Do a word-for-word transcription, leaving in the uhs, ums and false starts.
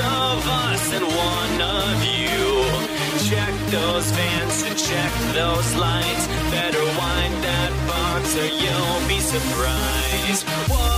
of us and one of you. Check those fans and check those lights. Better wind that box or you'll be surprised. Whoa.